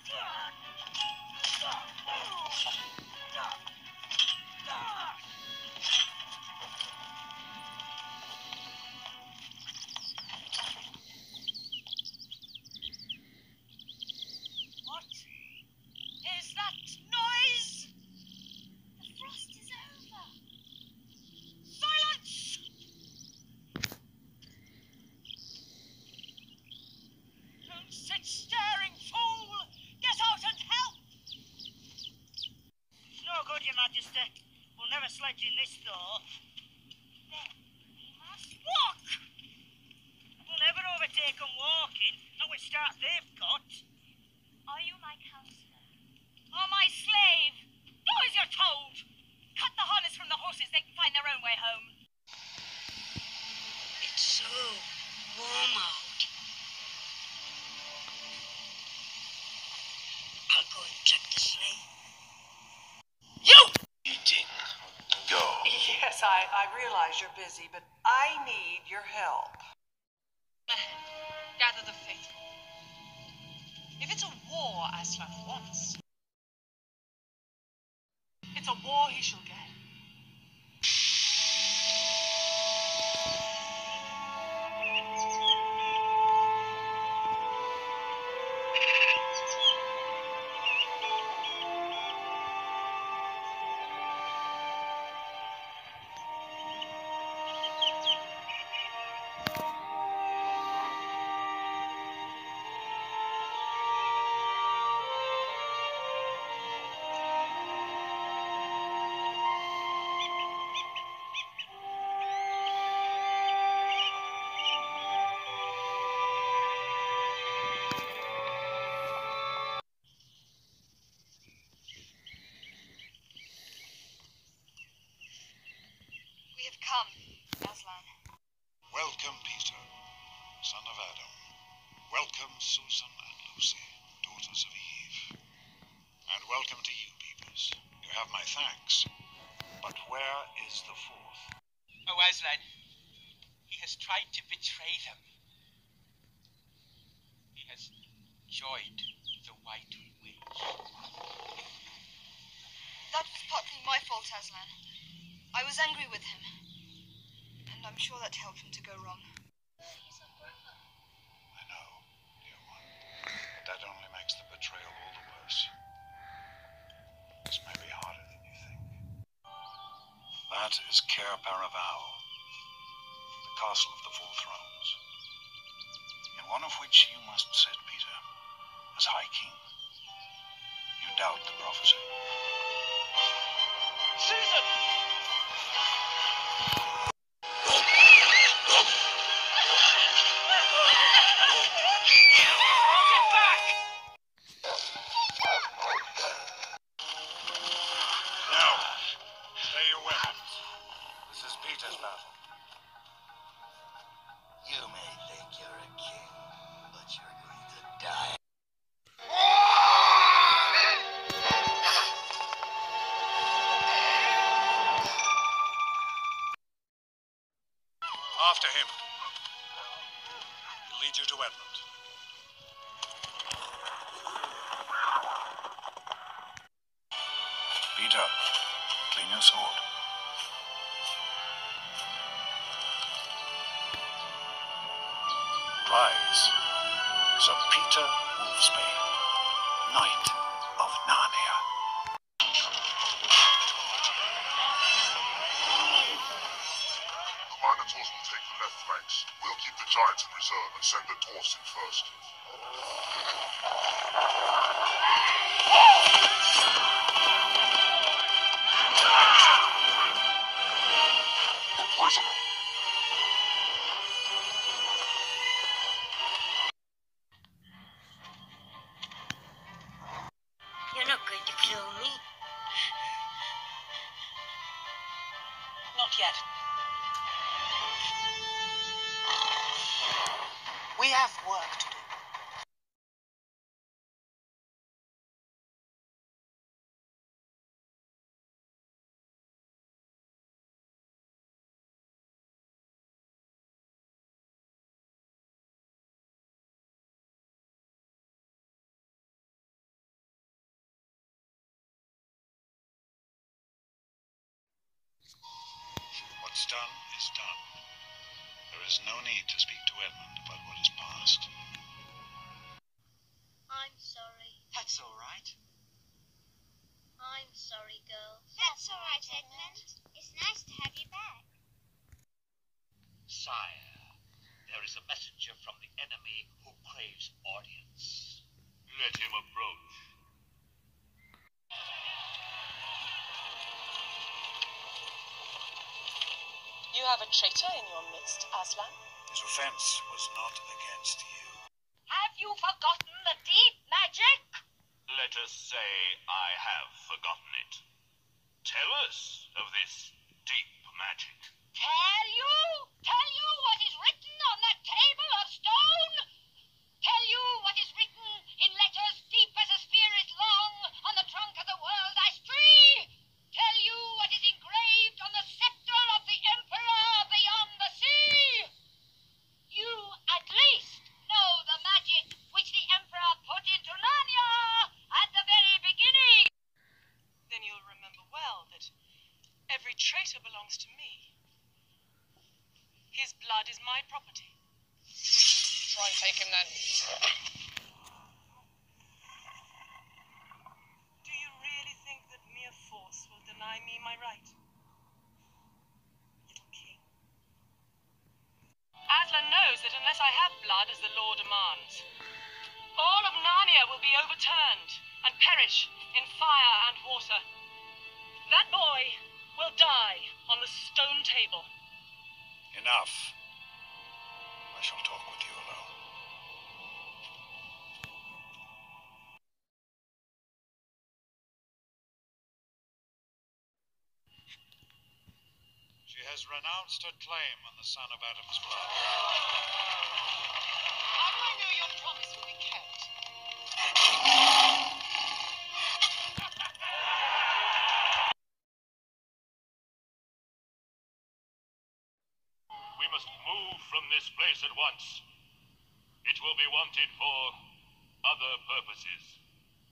What is that noise? The frost is over. Silence! Don't sit staring, fool! Get out and help! No good, Your Majesty. We'll never sledge in this door. Then we must Walk! We'll never overtake 'em walking, not with start they've got. Are you my counselor? Or my slave? Do as you're told! Cut the harness from the horses, they can find their own way home. It's so warm out. I'll go and check the sleigh. You! Eating. Go. Yes, I realize you're busy, but I need your help. Gather the faithful. If it's a war Aslan wants, it's a war he shall get. We have come, Aslan. Welcome, Peter, son of Adam. Welcome, Susan and Lucy, daughters of Eve. And welcome to you, Peepers. You have my thanks. But where is the fourth? Oh, Aslan, he has tried to betray them. He has joined the White Witch. That was partly my fault, Aslan. I was angry with him. And I'm sure that helped him to go wrong. I know, dear one. But that only makes the betrayal all the worse. This may be harder than you think. That is Cair Paravel, the castle of the Four Thrones, in one of which you must sit, Peter, as High King. You doubt the prophecy. Susan! Now, stay your weapons. This is Peter's battle. You may think you're a king, but you're going to die. After him. He'll lead you to Edmund. Peter, clean your sword. Rise, Sir Peter Wolfsbane, Knight of Narnia. The Minotaurs will take the left flanks. We'll keep the Giants in reserve and send the Dwarfs in first. Poison. You're not going to kill me. Not yet. We have work to do. is done is done. There is no need to speak to Edmund about what is past. I'm sorry. That's all right. I'm sorry, girls. That's all right, Edmund. It's nice to have you back. Sire, there is a messenger from the enemy who craves audience. Let him approach. You have a traitor in your midst, Aslan. His offense was not against you. Have you forgotten the deep magic? Let us say I have forgotten it. Tell us of this deep magic. Tell you? Tell you what is written on that table of stone? Tell you what is written in letters deep as a spirit long on the trunk of the world ash tree? Tell you what is engraved on the scepter of the Emperor beyond the sea? You at least know the magic which the Emperor put into Narnia at the very beginning. Then you'll remember well that every traitor belongs to me. His blood is my property. Try and take him then. Do you really think that mere force will deny me my right? Little king. Aslan knows that unless I have blood as the law demands, all of Narnia will be overturned and perish in fire and water. That boy will die on the stone table. Enough. I shall talk with you alone. She has renounced her claim on the son of Adam's blood. How do I know your promise will be kept? We must move from this place at once. It will be wanted for other purposes.